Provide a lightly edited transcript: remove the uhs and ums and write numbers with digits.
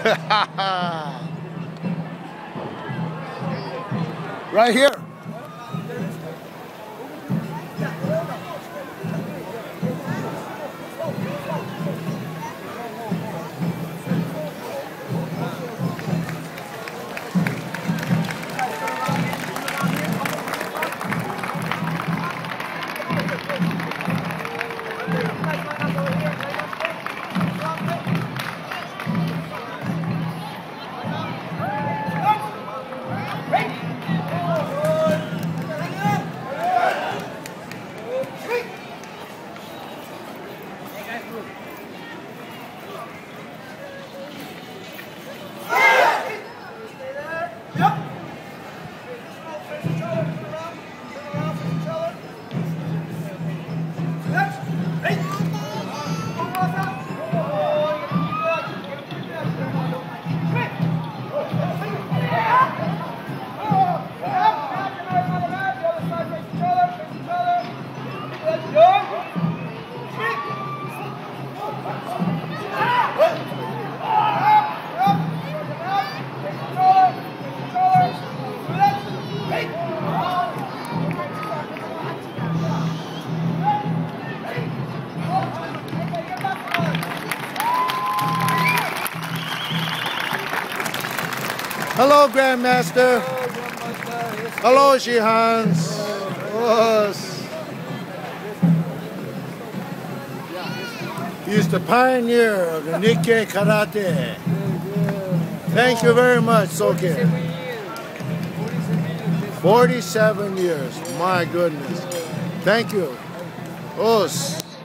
Right here. Hello, Grandmaster. Hello, Shihans. He's the pioneer of the Nikkei Karate. Thank you very much, Soke. 47 years. My goodness. Thank you.